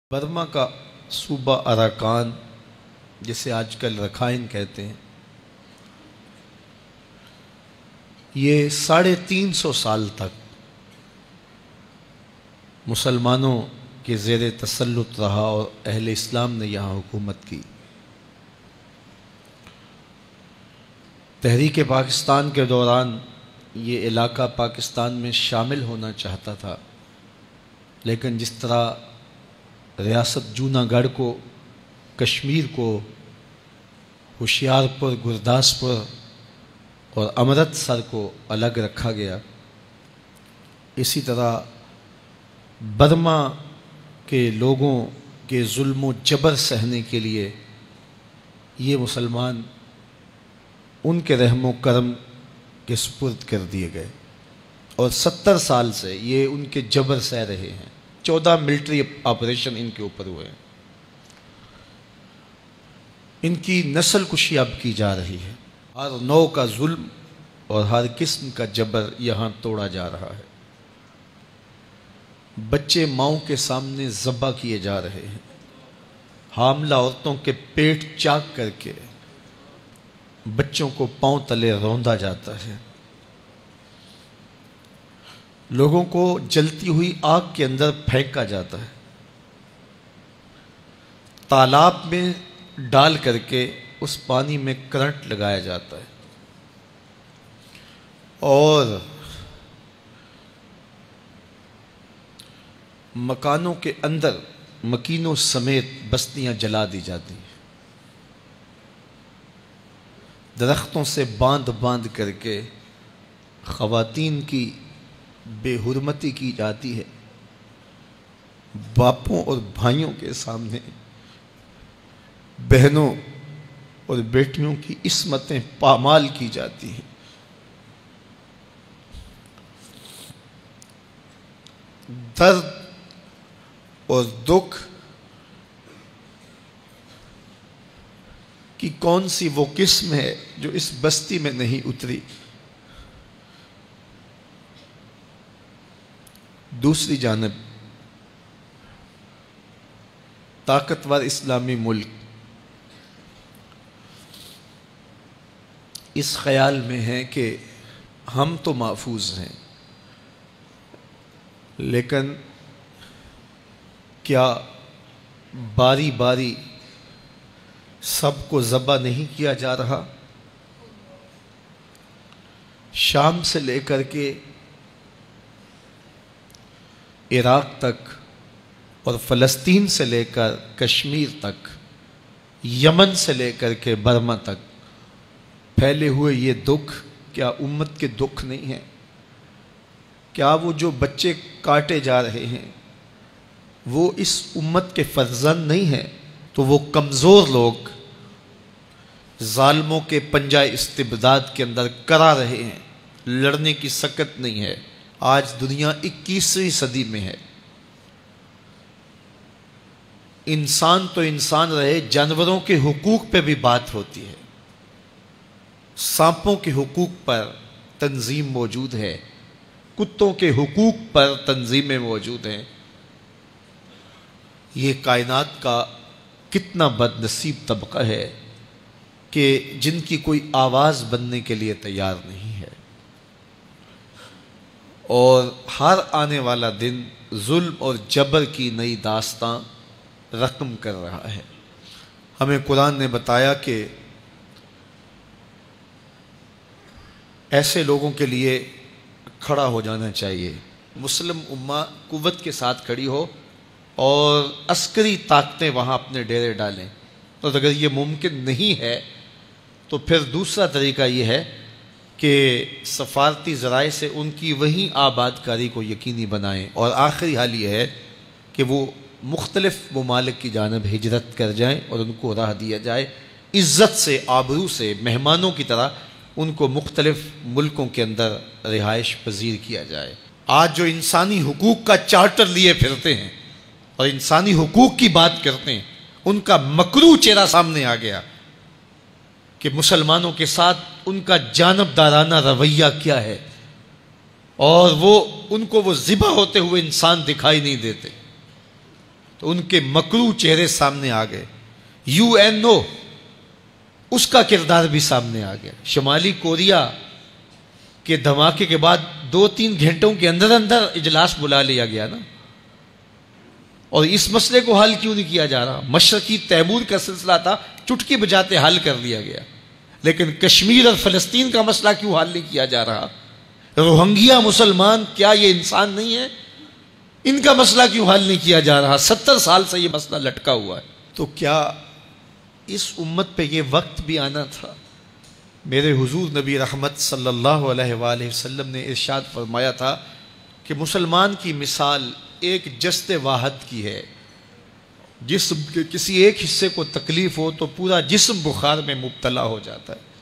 Burma کا صوبہ Arakan, جسے آج کل رکھائن کہتے ہیں، یہ 350 سال تک مسلمانوں کے زیر تسلط رہا اور اہل اسلام نے یہاں حکومت کی۔ تحریک پاکستان کے دوران یہ علاقہ پاکستان میں شامل ہونا چاہتا تھا، لیکن جس طرح ریاست جوناگڑھ کو، کشمیر کو، ہوشیارپور، گرداسپور اور امرتسر کو الگ رکھا گیا، اسی طرح برما کے لوگوں کے ظلم و جبر سہنے کے لیے یہ مسلمان ان کے رحم و کرم کے سپرد کر دیے گئے، اور 70 سال سے یہ ان کے جبر سہ رہے ہیں۔ 14 ملٹری آپریشن ان کے اوپر ہوئے ہیں۔ ان کی نسل کشی اب کی جا رہی ہے۔ ہر نوع کا ظلم اور ہر قسم کا جبر یہاں توڑا جا رہا ہے۔ بچے ماؤں کے سامنے ذبح کیے جا رہے ہیں۔ حاملہ عورتوں کے پیٹ چاک کر کے بچوں کو پاؤں تلے روندا جاتا ہے۔ لوگوں کو جلتی ہوئی آگ کے اندر پھینکا جاتا ہے۔ تالاب میں ڈال کر کے اس پانی میں کرنٹ لگایا جاتا ہے، اور مکانوں کے اندر مکینوں سمیت بستیاں جلا دی جاتی ہیں۔ درختوں سے باندھ باندھ کر کے خواتین کی بے حرمتی کی جاتی ہے۔ باپوں اور بھائیوں کے سامنے بہنوں اور بیٹیوں کی عصمتیں پامال کی جاتی ہیں۔ درد اور دکھ کی کون سی وہ قسم ہے جو اس بستی میں نہیں اتری؟ دوسری جانب طاقتور اسلامی ملک اس خیال میں ہے کہ ہم تو محفوظ ہیں، لیکن کیا باری باری سب کو ذبح نہیں کیا جا رہا؟ شام سے لے کر کے عراق تک اور فلسطین سے لے کر کشمیر تک، یمن سے لے کر کے برما تک پھیلے ہوئے یہ دکھ کیا امت کے دکھ نہیں ہیں؟ کیا وہ جو بچے کاٹے جا رہے ہیں وہ اس امت کے فرزند نہیں ہیں؟ تو وہ کمزور لوگ ظالموں کے پنجہ استبداد کے اندر کرا رہے ہیں، لڑنے کی سکت نہیں ہے۔ آج دنیا 21ویں صدی میں ہے۔ انسان تو انسان رہے، جانوروں کے حقوق پہ بھی بات ہوتی ہے۔ سانپوں کے حقوق پر تنظیم موجود ہے، کتوں کے حقوق پر تنظیمیں موجود ہیں۔ یہ کائنات کا کتنا بد نصیب طبقہ ہے کہ جن کی کوئی آواز بننے کے لیے تیار نہیں ہے، اور ہر آنے والا دن ظلم اور جبر کی نئی داستاں رقم کر رہا ہے۔ ہمیں قرآن نے بتایا کہ ایسے لوگوں کے لیے کھڑا ہو جانا چاہیے۔ مسلم امہ قوت کے ساتھ کھڑی ہو اور عسکری طاقتیں وہاں اپنے ڈیرے ڈالیں، اور اگر یہ ممکن نہیں ہے تو پھر دوسرا طریقہ یہ ہے کہ سفارتی ذرائع سے ان کی وہیں آباد کاری کو یقینی بنائیں، اور آخری حال یہ ہے کہ وہ مختلف ممالک کی جانب ہجرت کر جائیں اور ان کو راہ دیا جائے، عزت سے، آبرو سے، مہمانوں کی طرح ان کو مختلف ملکوں کے اندر رہائش پذیر کیا جائے۔ آج جو انسانی حقوق کا چارٹر لیے پھرتے ہیں اور انسانی حقوق کی بات کرتے ہیں، ان کا مکروہ چہرہ سامنے آ گیا کہ مسلمانوں کے ساتھ ان کا جانبدارانہ رویہ کیا ہے، اور ان کو ذبح ہوتے ہوئے انسان دکھائی نہیں دیتے۔ تو ان کے مکروہ چہرے سامنے آ گئے. UNO اس کا کردار بھی سامنے آ گیا. شمالی کوریا کے دھماکے کے بعد 2-3 گھنٹوں کے اندر اندر اجلاس بلا لیا گیا نا. اور اس مسئلے کو حل کیوں نہیں کیا جا رہا؟ مشرقی تیمور کا سلسلہ تھا، چٹکی بجاتے حل کر دیا گیا. لیکن کشمیر اور فلسطین کا مسئلہ کیوں حل نہیں کیا جا رہا؟ روہنگیا مسلمان کیا یہ انسان نہیں ہے؟ ان کا مسئلہ کیوں حل نہیں کیا جا رہا؟ 70 سال سے یہ مسئلہ لٹکا ہوا ہے. تو کیا اس امت پہ یہ وقت بھی آنا تھا؟ میرے حضور نبی رحمت صلی اللہ علیہ وآلہ وسلم نے ارشاد فرمایا تھا کہ مسلمان کی مثال ایک جسد واحد کی ہے. جسم کے کسی ایک حصے کو تکلیف ہو تو پورا جسم بخار میں مبتلا ہو جاتا ہے.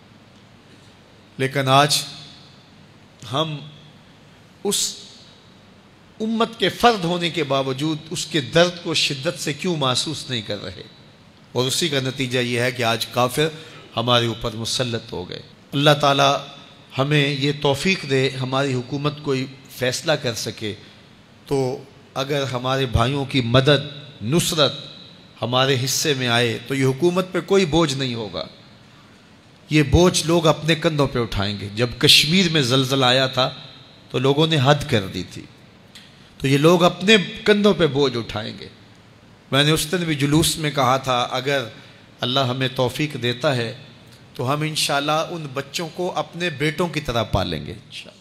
لیکن آج ہم اس امت کے فرد ہونے کے باوجود اس کے درد کو شدت سے کیوں محسوس نہیں کر رہے؟ اور اسی کا نتیجہ یہ ہے کہ آج کافر ہمارے اوپر مسلط ہو گئے. اللہ تعالی ہمیں یہ توفیق دے ہماری حکومت کوئی فیصلہ کر سکے تو اگر ہمارے بھائیوں کی مدد نصرت ہمارے حصے میں آئے تو یہ حکومت پہ کوئی بوجھ نہیں ہوگا. یہ بوجھ لوگ اپنے کندھوں پہ اٹھائیں گے. جب کشمیر میں زلزلہ آیا تھا تو لوگوں نے حد کر دی تھی، تو یہ لوگ اپنے کندھوں پہ بوجھ اٹھائیں گے. میں نے اس دن بھی جلوس میں کہا تھا اگر اللہ ہمیں توفیق دیتا ہے تو ہم انشاءاللہ ان بچوں کو اپنے بیٹوں کی طرح پالیں گے انشاءاللہ.